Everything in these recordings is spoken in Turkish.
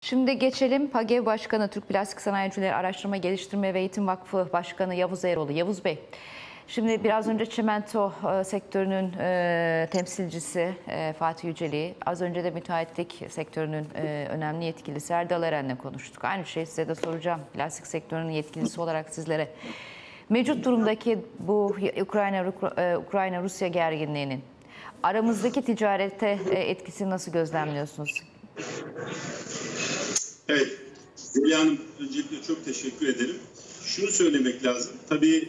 Şimdi geçelim PAGEV Başkanı, Türk Plastik Sanayicileri Araştırma Geliştirme ve Eğitim Vakfı Başkanı Yavuz Eroğlu. Yavuz Bey, şimdi biraz önce çimento sektörünün temsilcisi Fatih Yüceli, az önce de müteahhitlik sektörünün önemli yetkilisi Erdal Eren'le konuştuk. Aynı şeyi size de soracağım. Plastik sektörünün yetkilisi olarak sizlere. Mevcut durumdaki bu Ukrayna-Rusya gerginliğinin aramızdaki ticarete etkisini nasıl gözlemliyorsunuz? Evet, Zeliha Hanım, öncelikle çok teşekkür ederim. Şunu söylemek lazım, tabii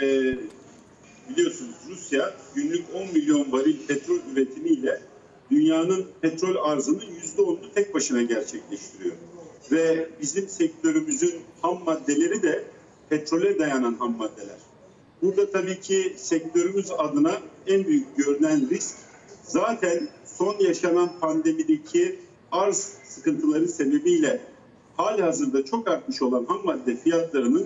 biliyorsunuz Rusya günlük 10 milyon varil petrol üretimiyle dünyanın petrol arzının %10'unu tek başına gerçekleştiriyor. Ve bizim sektörümüzün ham maddeleri de petrole dayanan ham maddeler. Burada tabii ki sektörümüz adına en büyük görünen risk zaten son yaşanan pandemideki arz sıkıntıları sebebiyle halihazırda çok artmış olan ham madde fiyatlarının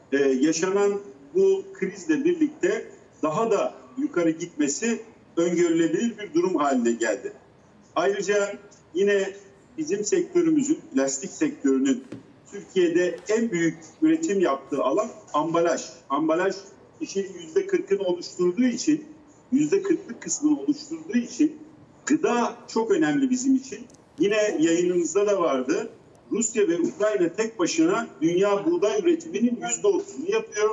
yaşanan bu krizle birlikte daha da yukarı gitmesi öngörülebilir bir durum haline geldi. Ayrıca yine bizim sektörümüzün, plastik sektörünün Türkiye'de en büyük üretim yaptığı alan ambalaj. Ambalaj işin %40'ını oluşturduğu için, %40'lık kısmını oluşturduğu için gıda çok önemli bizim için. Yine yayınımızda da vardı. Rusya ve Ukrayna tek başına dünya buğday üretiminin %30'unu yapıyor.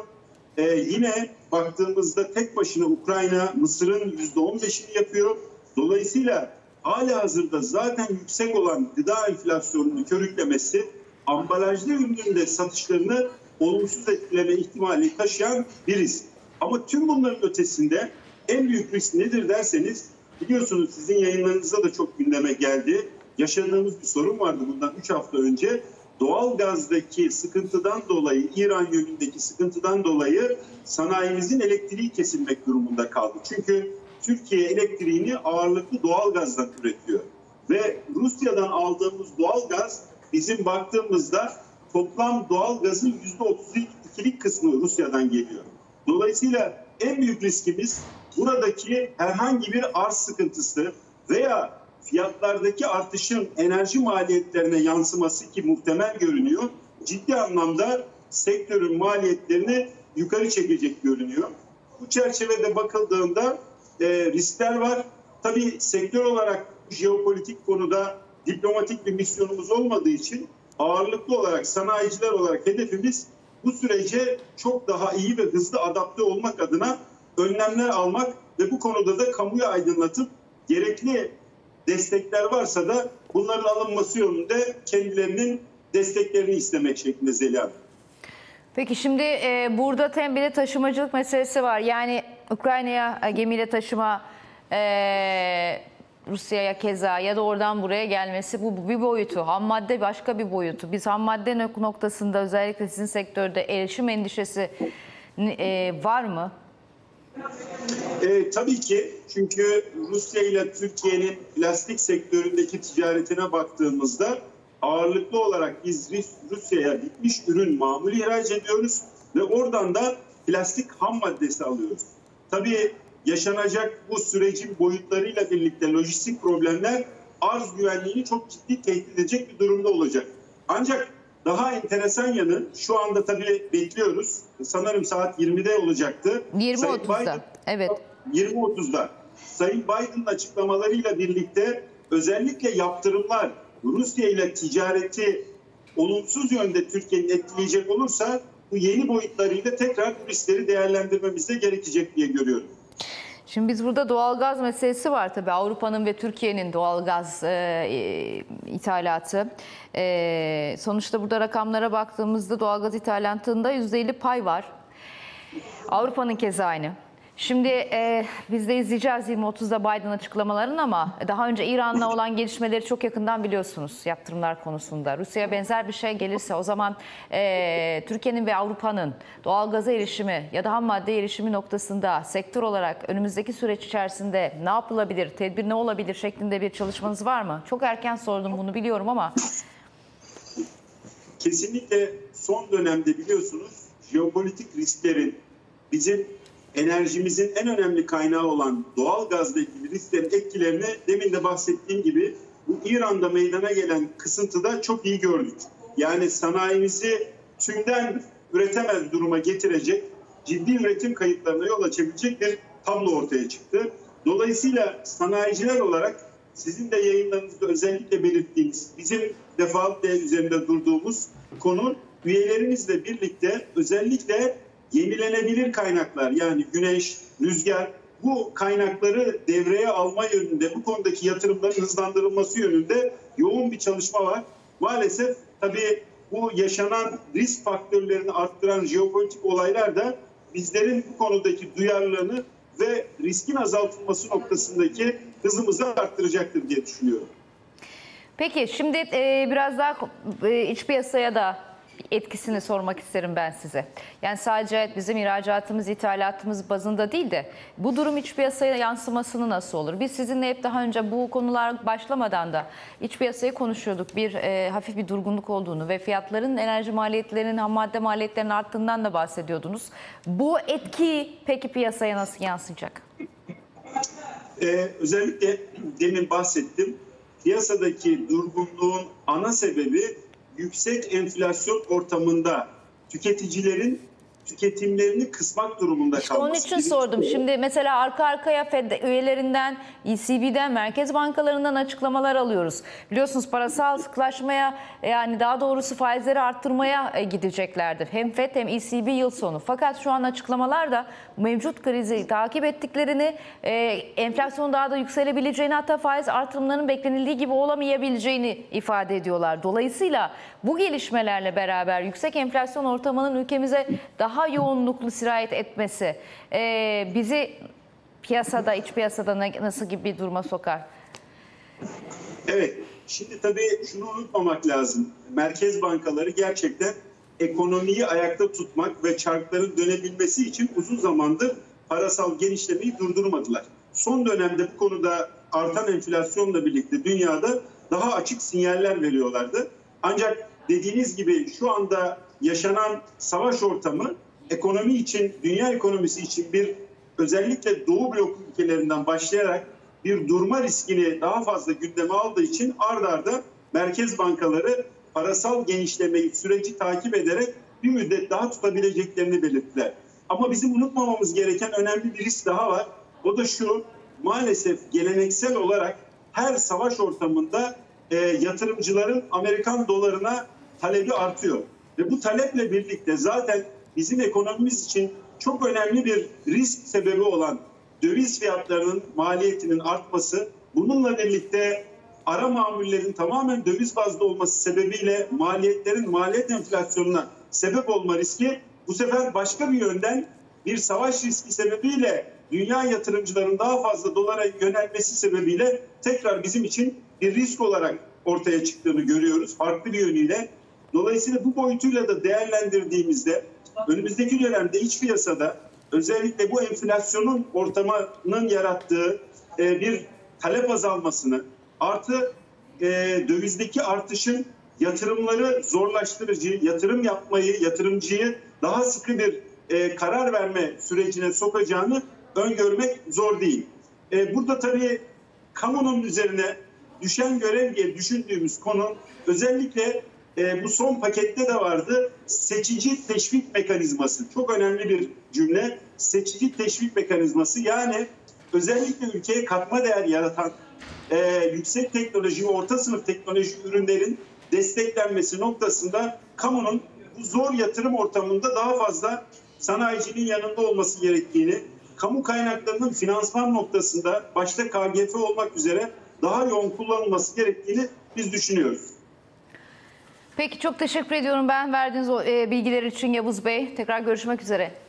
Yine baktığımızda tek başına Ukrayna Mısır'ın %15'ini yapıyor. Dolayısıyla halihazırda zaten yüksek olan gıda enflasyonunu körüklemesi ambalajlı ürünün de satışlarını olumsuz etkileme ihtimali taşıyan bir risk. Ama tüm bunların ötesinde en büyük risk nedir derseniz, biliyorsunuz sizin yayınlarınızda da çok gündeme geldi. Yaşadığımız bir sorun vardı bundan 3 hafta önce. Doğal gazdaki sıkıntıdan dolayı, İran yönündeki sıkıntıdan dolayı sanayimizin elektriği kesilmek durumunda kaldı. Çünkü Türkiye elektriğini ağırlıklı doğal gazdan üretiyor. Ve Rusya'dan aldığımız doğal gaz bizim baktığımızda toplam doğal gazın %32'lik kısmı Rusya'dan geliyor. Dolayısıyla en büyük riskimiz buradaki herhangi bir arz sıkıntısı veya fiyatlardaki artışın enerji maliyetlerine yansıması, ki muhtemel görünüyor, ciddi anlamda sektörün maliyetlerini yukarı çekecek görünüyor. Bu çerçevede bakıldığında riskler var. Tabii sektör olarak jeopolitik konuda diplomatik bir misyonumuz olmadığı için ağırlıklı olarak sanayiciler olarak hedefimiz bu sürece çok daha iyi ve hızlı adapte olmak adına önlemler almak ve bu konuda da kamuoyu aydınlatıp gerekli destekler varsa da bunların alınması yönünde kendilerinin desteklerini istemek şeklinde Zeliha. Peki şimdi burada hem bir de taşımacılık meselesi var. Yani Ukrayna'ya gemiyle taşıma, Rusya'ya keza ya da oradan buraya gelmesi bu bir boyutu. Ham madde başka bir boyutu. Biz ham madde noktasında özellikle sizin sektörde erişim endişesi var mı? Tabii ki, çünkü Rusya ile Türkiye'nin plastik sektöründeki ticaretine baktığımızda ağırlıklı olarak biz Rusya'ya bitmiş ürün mamul ihraç ediyoruz ve oradan da plastik ham maddesi alıyoruz. Tabii yaşanacak bu sürecin boyutlarıyla birlikte lojistik problemler arz güvenliğini çok ciddi tehdit edecek bir durumda olacak. Ancak daha enteresan yanı, şu anda tabii bekliyoruz. Sanırım saat 20'de olacaktı. 20.30'da. Evet. 20.30'da. Sayın Biden'ın açıklamalarıyla birlikte özellikle yaptırımlar Rusya ile ticareti olumsuz yönde Türkiye'nin etkileyecek olursa bu yeni boyutlarıyla tekrar bu riskleri değerlendirmemiz de gerekecek diye görüyorum. Şimdi biz burada doğalgaz meselesi var tabii. Avrupa'nın ve Türkiye'nin doğalgaz ithalatı. Sonuçta burada rakamlara baktığımızda doğalgaz ithalatında %50 pay var. Avrupa'nın keza aynı. Şimdi biz de izleyeceğiz 20.30'da Biden açıklamalarını, ama daha önce İran'la olan gelişmeleri çok yakından biliyorsunuz yaptırımlar konusunda. Rusya'ya benzer bir şey gelirse o zaman Türkiye'nin ve Avrupa'nın doğalgaza erişimi ya da ham madde erişimi noktasında sektör olarak önümüzdeki süreç içerisinde ne yapılabilir, tedbir ne olabilir şeklinde bir çalışmanız var mı? Çok erken sordum bunu, biliyorum ama. Kesinlikle son dönemde biliyorsunuz jeopolitik risklerin bizim enerjimizin en önemli kaynağı olan doğal gazla ilgili risklerin etkilerini demin de bahsettiğim gibi bu İran'da meydana gelen kısıntıda çok iyi gördük. Yani sanayimizi tümden üretemez duruma getirecek, ciddi üretim kayıplarına yol açabilecek bir tablo ortaya çıktı. Dolayısıyla sanayiciler olarak sizin de yayınlarınızda özellikle belirttiğiniz, bizim defaatle üzerinde durduğumuz konu, üyelerimizle birlikte özellikle yenilenebilir kaynaklar, yani güneş, rüzgar, bu kaynakları devreye alma yönünde, bu konudaki yatırımların hızlandırılması yönünde yoğun bir çalışma var. Maalesef tabii bu yaşanan risk faktörlerini arttıran jeopolitik olaylar da bizlerin bu konudaki duyarlılığını ve riskin azaltılması noktasındaki hızımızı arttıracaktır diye düşünüyorum. Peki şimdi biraz daha iç piyasaya da etkisini sormak isterim ben size. Yani sadece bizim ihracatımız, ithalatımız bazında değil de bu durum iç piyasaya yansımasını nasıl olur? Biz sizinle hep daha önce bu konular başlamadan da iç piyasayı konuşuyorduk. Hafif bir durgunluk olduğunu ve fiyatların, enerji maliyetlerinin, ham madde maliyetlerinin arttığından da bahsediyordunuz. Bu etki peki piyasaya nasıl yansıyacak? Özellikle demin bahsettim. Piyasadaki durgunluğun ana sebebi yüksek enflasyon ortamında tüketicilerin tüketimlerini kısmak durumunda İşte kalması. onun için sordum. Şimdi mesela arka arkaya Fed üyelerinden, ECB'den, merkez bankalarından açıklamalar alıyoruz. Biliyorsunuz parasal sıklaşmaya, yani daha doğrusu faizleri arttırmaya gideceklerdi. Hem Fed hem ECB yıl sonu. Fakat şu an açıklamalarda mevcut krizi takip ettiklerini, enflasyonun daha da yükselebileceğini, hatta faiz artırımlarının beklenildiği gibi olamayabileceğini ifade ediyorlar. Dolayısıyla bu gelişmelerle beraber yüksek enflasyon ortamının ülkemize daha yoğunluklu sirayet etmesi bizi piyasada, iç piyasada nasıl gibi bir duruma sokar? Evet, şimdi tabii şunu unutmamak lazım. Merkez bankaları gerçekten ekonomiyi ayakta tutmak ve çarkların dönebilmesi için uzun zamandır parasal genişlemeyi durdurmadılar. Son dönemde bu konuda artan enflasyonla birlikte dünyada daha açık sinyaller veriyorlardı. Ancak dediğiniz gibi şu anda yaşanan savaş ortamı ekonomi için, dünya ekonomisi için bir, özellikle Doğu blok ülkelerinden başlayarak bir durma riskini daha fazla gündeme aldığı için ard arda merkez bankaları parasal genişlemeyi, süreci takip ederek bir müddet daha tutabileceklerini belirttiler. Ama bizim unutmamamız gereken önemli bir risk daha var. O da şu: maalesef geleneksel olarak her savaş ortamında yatırımcıların Amerikan dolarına talebi artıyor. Ve bu taleple birlikte zaten bizim ekonomimiz için çok önemli bir risk sebebi olan döviz fiyatlarının maliyetinin artması, bununla birlikte ara mamullerin tamamen döviz bazlı olması sebebiyle maliyet enflasyonuna sebep olma riski, bu sefer başka bir yönden bir savaş riski sebebiyle dünya yatırımcıların daha fazla dolara yönelmesi sebebiyle tekrar bizim için bir risk olarak ortaya çıktığını görüyoruz farklı bir yönüyle. Dolayısıyla bu boyutuyla da değerlendirdiğimizde önümüzdeki dönemde iç piyasada özellikle bu enflasyonun ortamının yarattığı bir talep azalmasını, artı dövizdeki artışın yatırımları zorlaştırıcı, yatırım yapmayı, yatırımcıyı daha sıkı bir karar verme sürecine sokacağını öngörmek zor değil. Burada tabii kamunun üzerine düşen görev diye düşündüğümüz konu özellikle bu son pakette de vardı. Seçici teşvik mekanizması. Çok önemli bir cümle. Seçici teşvik mekanizması, yani özellikle ülkeye katma değer yaratan yüksek teknoloji ve orta sınıf teknoloji ürünlerin desteklenmesi noktasında kamunun bu zor yatırım ortamında daha fazla sanayicinin yanında olması gerektiğini, kamu kaynaklarının finansman noktasında başta KGF olmak üzere daha yoğun kullanılması gerektiğini biz düşünüyoruz. Peki, çok teşekkür ediyorum ben verdiğiniz bilgiler için Yavuz Bey. Tekrar görüşmek üzere.